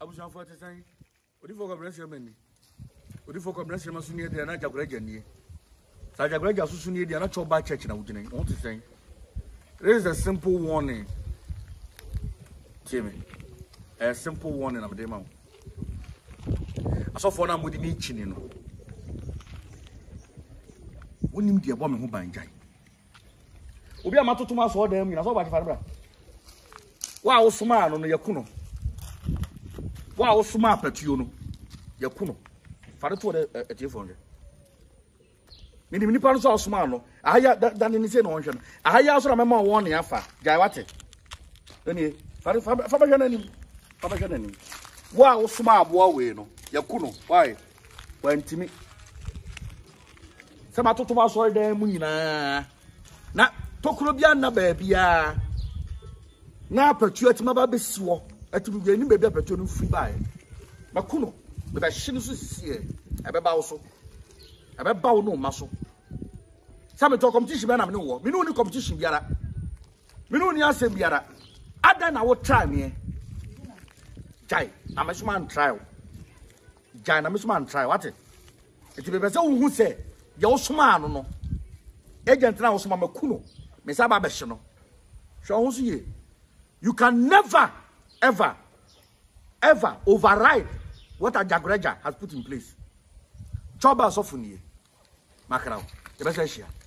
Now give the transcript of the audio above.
abusan for te san odi for Kwabena Asiamah ni odi for Kwabena Asiamah so ni dia na Ajagurajah ni sa Ajagurajah so ni dia na choba church na wugine won te san. There is a simple warning. Timmy, a simple warning of the man. I saw for now with the chin, you know. When you dear woman who bind Jai. Obi a matter to my for them, you know, what if I wow, smile on the Yakuno. Wow, smart at you, Yakuno. Father to a telephone. Many parents are smart. I had done in the same ocean. I also remember one yafa, Jaiwate. Then Papa wow, smart boy, no, Yakuno. Why? When Timmy. Some are to us all day, Munina. Na Tokurobiana, baby. Now, perturbed my baby swore at the beginning, baby, opportunity free by Makuno, but I shouldn't see about also. About no muscle. Some talk competition, man, no war. We know the competition, Yara. We know the answer, Yara. I done our try me. Jai, I'm a man trial. Jai, I'm a man try what it. It will be so who say, Yo, smart, no. Agent now, some Makuno, Miss Ababashano. Show you. You can never, ever override what Ajagurajah has put in place. Choba sofuni. Makarao. The best